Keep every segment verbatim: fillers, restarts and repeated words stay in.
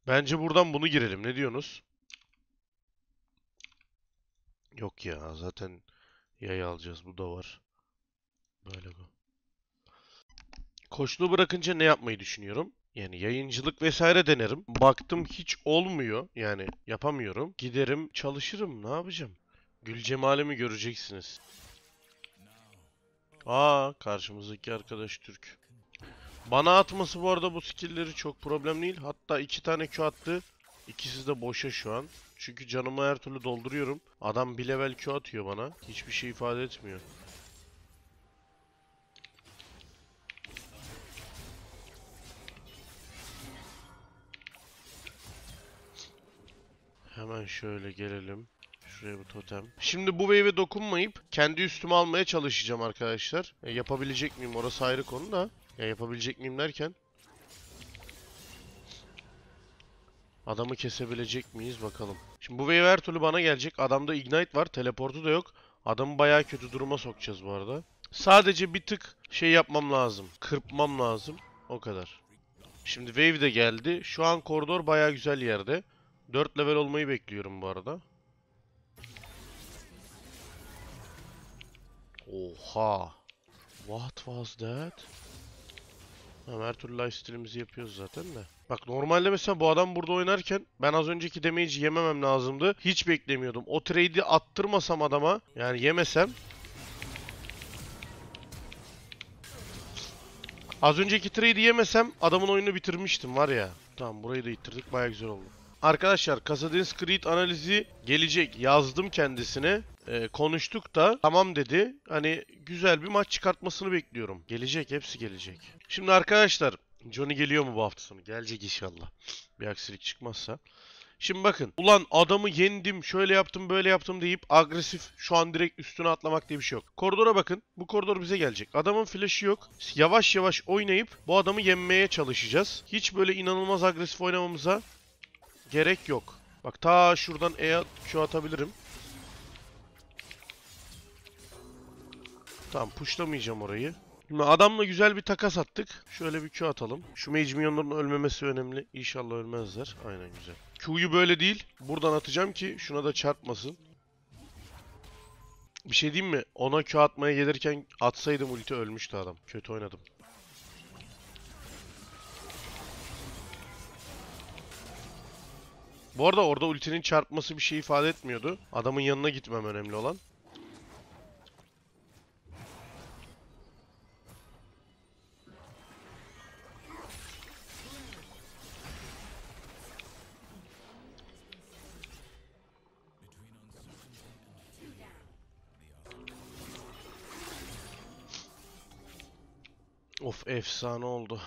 Bence buradan bunu girelim. Ne diyorsunuz? Yok ya, zaten yay alacağız. Bu da var. Böyle bu. Koçluğu bırakınca ne yapmayı düşünüyorum? Yani yayıncılık vesaire denerim. Baktım hiç olmuyor. Yani yapamıyorum. Giderim çalışırım. Ne yapacağım? Gül cemalimi göreceksiniz. Aa, karşımızdaki arkadaş Türk. Bana atması bu arada bu skill'leri çok problem değil. Hatta iki tane Q attı. İkisi de boşa şu an. Çünkü canımı her türlü dolduruyorum. Adam bir level Q atıyor bana. Hiçbir şey ifade etmiyor. Hemen şöyle gelelim. Şuraya bir totem. Şimdi bu wave'e dokunmayıp kendi üstüme almaya çalışacağım arkadaşlar. E, yapabilecek miyim? Orası ayrı konu da. Ya yapabilecek miyim derken. Adamı kesebilecek miyiz bakalım. Şimdi bu wave her türlü bana gelecek. Adamda ignite var. Teleportu da yok. Adamı bayağı kötü duruma sokacağız bu arada. Sadece bir tık şey yapmam lazım. Kırpmam lazım. O kadar. Şimdi wave de geldi. Şu an koridor bayağı güzel yerde. dört level olmayı bekliyorum bu arada. Oha. What was that? Tamam, her türlü lifesteal'imizi yapıyoruz zaten de. Bak normalde mesela bu adam burada oynarken ben az önceki damage'i yememem lazımdı. Hiç beklemiyordum. O trade'i attırmasam adama, yani yemesem. Az önceki trade'i yemesem adamın oyunu bitirmiştim var ya. Tamam, burayı da ittirdik, baya güzel oldu. Arkadaşlar, Kassadin's Creed analizi gelecek. Yazdım kendisine. Ee, konuştuk da tamam dedi. Hani güzel bir maç çıkartmasını bekliyorum. Gelecek, hepsi gelecek. Şimdi arkadaşlar, Johnny geliyor mu bu hafta sonu? Gelecek inşallah. Bir aksilik çıkmazsa. Şimdi bakın. Ulan adamı yendim, şöyle yaptım, böyle yaptım deyip agresif şu an direkt üstüne atlamak diye bir şey yok. Koridora bakın. Bu koridor bize gelecek. Adamın flash'ı yok. Yavaş yavaş oynayıp bu adamı yenmeye çalışacağız. Hiç böyle inanılmaz agresif oynamamıza gerek yok. Bak ta şuradan E Q atabilirim. Tamam, pushlamayacağım orayı. Şimdi adamla güzel bir takas attık. Şöyle bir Q atalım. Şu mage minyonların ölmemesi önemli. İnşallah ölmezler. Aynen, güzel. Q'yu böyle değil, buradan atacağım ki şuna da çarpmasın. Bir şey diyeyim mi? Ona Q atmaya gelirken atsaydım ulti, ölmüştü adam. Kötü oynadım. Bu arada orada ultinin çarpması bir şey ifade etmiyordu. Adamın yanına gitmem önemli olan. Of, efsane oldu.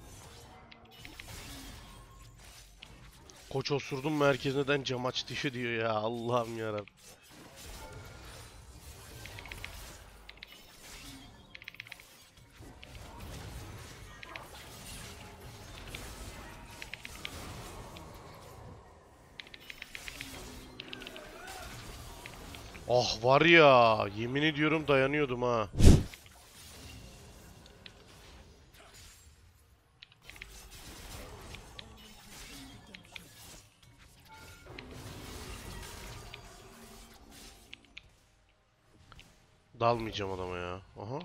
Koç osurdum mu herkes neden cam aç dışı diyor ya, Allah'ım yarabbim. Ah var ya, yemin ediyorum dayanıyordum ha. Dalmayacağım adama ya. Aha.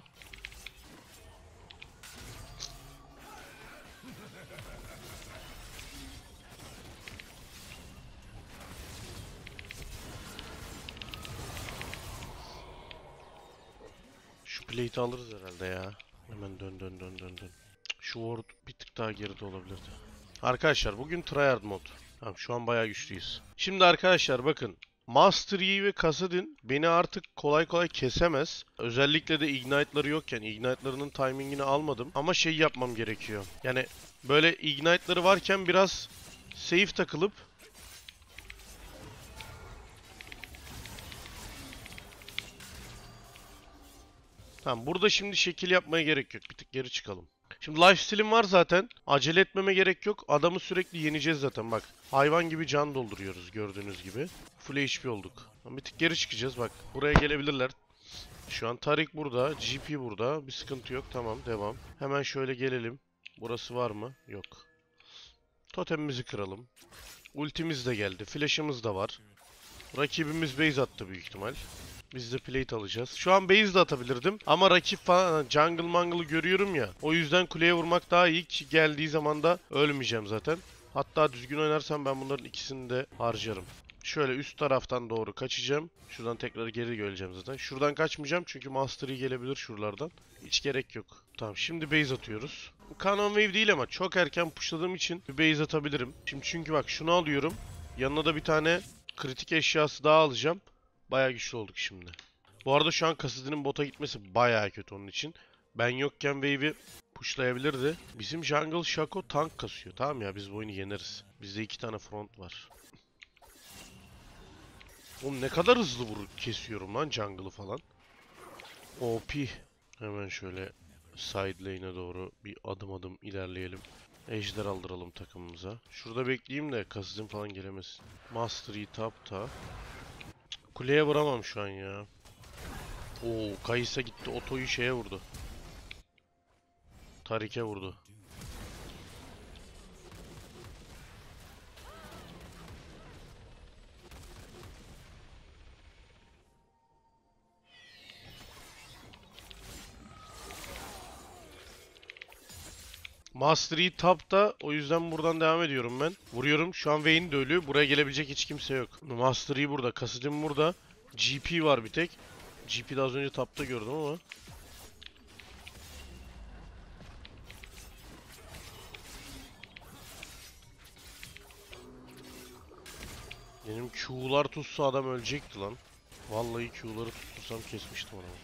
Şu plate'i alırız herhalde ya. Hemen dön dön dön dön dön. Şu ward bir tık daha geride olabilirdi. Arkadaşlar bugün tryhard mod. Tamam, şu an bayağı güçlüyüz. Şimdi arkadaşlar bakın. Master Yi ve Kassadin beni artık kolay kolay kesemez. Özellikle de ignite'ları yokken ignite'larının timingini almadım. Ama şey yapmam gerekiyor. Yani böyle ignite'ları varken biraz safe takılıp tamam, burada şimdi şekil yapmaya gerek yok. Bir tık geri çıkalım. Şimdi lifesteal'im var zaten. Acele etmeme gerek yok. Adamı sürekli yeneceğiz zaten bak. Hayvan gibi can dolduruyoruz gördüğünüz gibi. Full H P olduk. Bir tık geri çıkacağız bak. Buraya gelebilirler. Şu an Tarik burada. G P burada. Bir sıkıntı yok. Tamam, devam. Hemen şöyle gelelim. Burası var mı? Yok. Totemimizi kıralım. Ultimiz de geldi. Flash'ımız da var. Rakibimiz base attı büyük ihtimal. Biz de plate alacağız. Şu an base de atabilirdim. Ama rakip falan jungle mangle'ı görüyorum ya. O yüzden kuleye vurmak daha iyi ki geldiği zaman da ölmeyeceğim zaten. Hatta düzgün oynarsam ben bunların ikisini de harcarım. Şöyle üst taraftan doğru kaçacağım. Şuradan tekrar geri geleceğim zaten. Şuradan kaçmayacağım çünkü Master Yi gelebilir şuralardan. Hiç gerek yok. Tamam, şimdi base atıyoruz. Cannon Wave değil ama çok erken pushladığım için bir base atabilirim. Şimdi çünkü bak şunu alıyorum. Yanına da bir tane kritik eşyası daha alacağım. Bayağı güçlü olduk şimdi. Bu arada şu an Kassadin'in bota gitmesi bayağı kötü onun için. Ben yokken wave'i pushlayabilirdi. Bizim jungle Shaco tank kasıyor. Tamam ya, biz bu oyunu yeneriz. Bizde iki tane front var. Oğlum ne kadar hızlı vur kesiyorum lan jungle'ı falan. O P. Hemen şöyle side lane'e doğru bir adım adım ilerleyelim. Ejder aldıralım takımımıza. Şurada bekleyeyim de Kassadin falan gelemesin. Master Yi tapta. Kuleye vuramam şu an ya. Oo, Kayısa gitti, Oto'yu şeye vurdu. Tarik'e vurdu. Master Yi tapta, o yüzden buradan devam ediyorum ben. Vuruyorum. Şu an Vayne de ölü. Buraya gelebilecek hiç kimse yok. Master Yi burada. Kassadin burada. G P var bir tek. G P'de az önce tapta gördüm ama. Benim Q'lar tutsa adam ölecekti lan. Vallahi Q'ları tuttursam kesmiştim onu.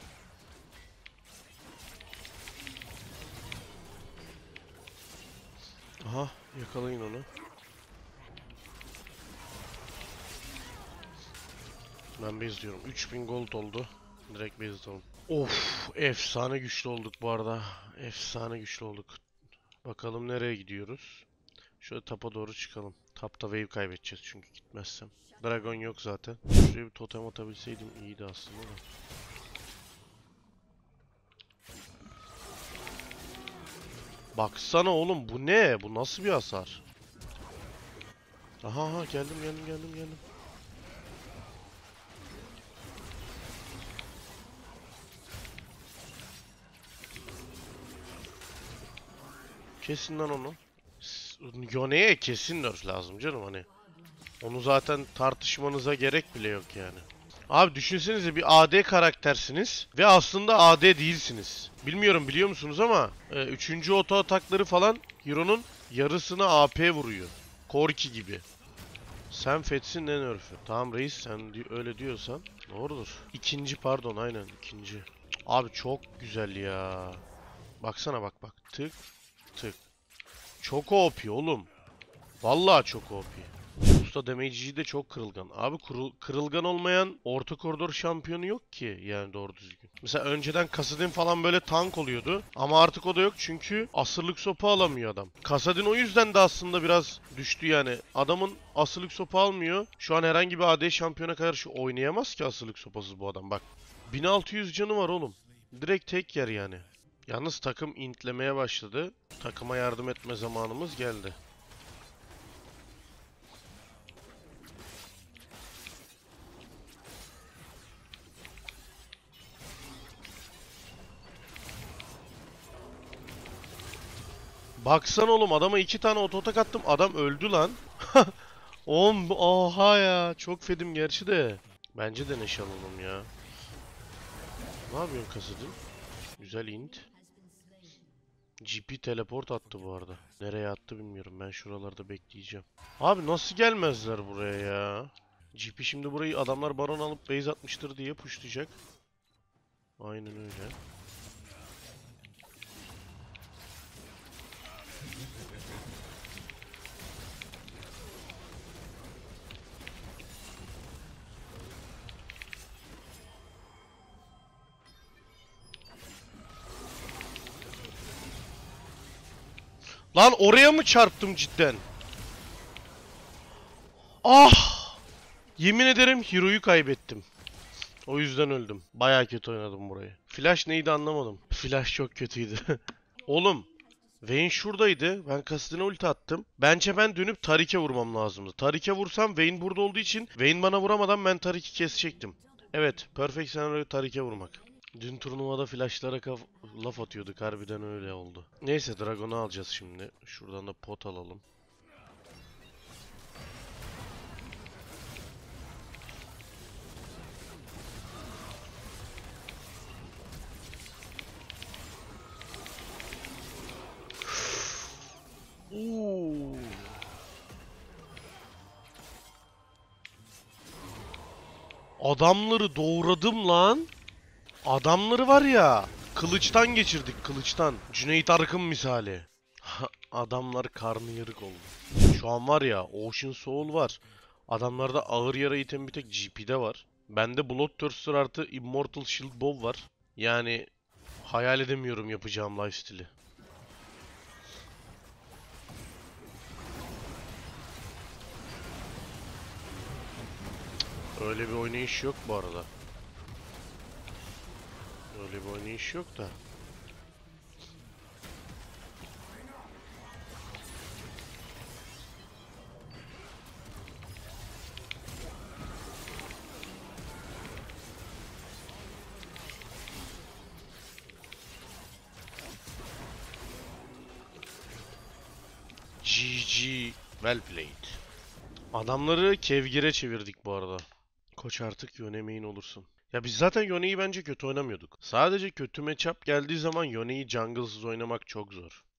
Aha, yakalayın onu. Ben base diyorum. üç bin gold oldu. Direkt base atalım. Of, efsane güçlü olduk bu arada. Efsane güçlü olduk. Bakalım nereye gidiyoruz. Şöyle tapa doğru çıkalım. Tapta wave kaybedeceğiz çünkü gitmezsem. Dragon yok zaten. Şuraya bir totem atabilseydim iyiydi aslında da. Baksana oğlum, bu ne? Bu nasıl bir hasar? Aha aha, geldim geldim geldim geldim. Kesin lan onu. Yone'ye kesin nerf lazım canım hani. Onu zaten tartışmanıza gerek bile yok yani. Abi düşünsenize, bir A D karaktersiniz ve aslında A D değilsiniz. Bilmiyorum biliyor musunuz ama e, üçüncü oto atakları falan Hero'nun yarısına A P vuruyor. Corki gibi. Sen Fets'in ne nerf'ü? Tamam reis, sen di öyle diyorsan doğrudur. İkinci, pardon, aynen ikinci. Abi çok güzel ya. Baksana, bak bak, tık tık. Çok O P oğlum. Vallahi çok O P. Usta damage'ci de çok kırılgan. Abi kırıl kırılgan olmayan orta koridor şampiyonu yok ki yani doğru düzgün. Mesela önceden Kassadin falan böyle tank oluyordu. Ama artık o da yok çünkü asırlık sopa alamıyor adam. Kassadin o yüzden de aslında biraz düştü yani. Adamın asırlık sopa almıyor. Şu an herhangi bir A D şampiyona karşı oynayamaz ki asırlık sopasız bu adam bak. bin altı yüz canı var oğlum. Direkt tek yer yani. Yalnız takım intlemeye başladı. Takıma yardım etme zamanımız geldi. Baksana oğlum, adama iki tane ototak attım, adam öldü lan. Oğlum oha ya, çok fedim gerçi de. Bence de neşe alalım ya. Ne yapıyorsun Kassadin? Güzel int. G P teleport attı bu arada. Nereye attı bilmiyorum, ben şuralarda bekleyeceğim. Abi nasıl gelmezler buraya ya? G P şimdi burayı adamlar baron alıp base atmıştır diye pushlayacak. Aynen öyle. Lan oraya mı çarptım cidden? Ah! Yemin ederim Hero'yu kaybettim. O yüzden öldüm. Bayağı kötü oynadım burayı. Flash neydi anlamadım. Flash çok kötüydü. Oğlum, Vayne şuradaydı. Ben Kassadin'e ulti attım. Bence ben dönüp Tarik'e vurmam lazımdı. Tarik'e vursam Vayne burada olduğu için Vayne bana vuramadan ben Tarik'i kesecektim. Evet, perfect senaryo Tarik'e vurmak. Dün turnuvada flashlara kaf- laf atıyorduk. Harbiden öyle oldu. Neyse Dragon'u alacağız şimdi. Şuradan da pot alalım. Oo. Adamları doğradım lan. Adamları var ya. Kılıçtan geçirdik kılıçtan. Cüneyt Arkın misali. Adamlar karnıyarık oldu. Şu an var ya Ocean Soul var. Adamlarda ağır yara item bir tek G P'de var. Bende Bloodthirster artı Immortal Shield Bow var. Yani hayal edemiyorum yapacağım lifesteal'i. Öyle bir oynayış yok bu arada. Öyle bir oynayış yok da. G G. Well played. Adamları kevgire çevirdik bu arada. Koç artık Yone main olursun. Ya biz zaten Yone'yi bence kötü oynamıyorduk. Sadece kötü matchup geldiği zaman Yone'yi jungle'sız oynamak çok zor.